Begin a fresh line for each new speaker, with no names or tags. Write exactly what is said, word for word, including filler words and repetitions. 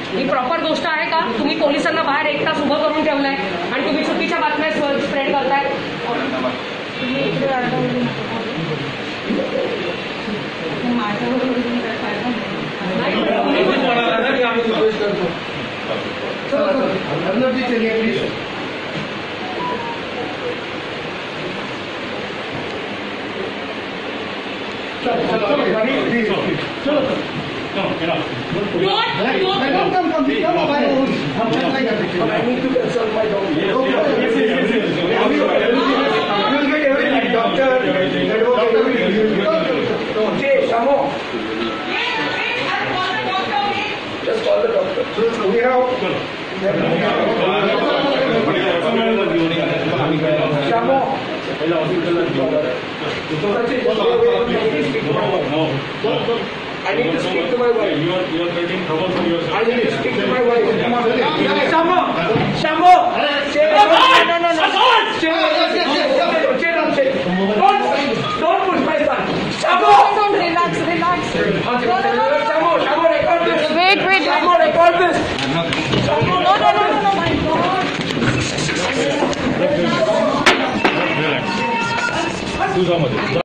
ही proper गोष्ट आहे का? तुम्ही पोलिसांना बाहेर एक तास उभं करून ठेवलंय आणि तुम्ही चुकीच्या बातम्या स्प्रेड करताय.
Just call the doctor. We have Shamo. I need to speak to my wife.
You are you are creating trouble for yourself.
I need to speak to my wife. Shamo, Shamo. No, no, no. Don't, don't push my son. Shamo.
Relax, relax.
Shamo, Shamo, record this.
Wait, wait.
Shamo, record this.
No, no, no, no, no, my God.
Relax. Do some of it.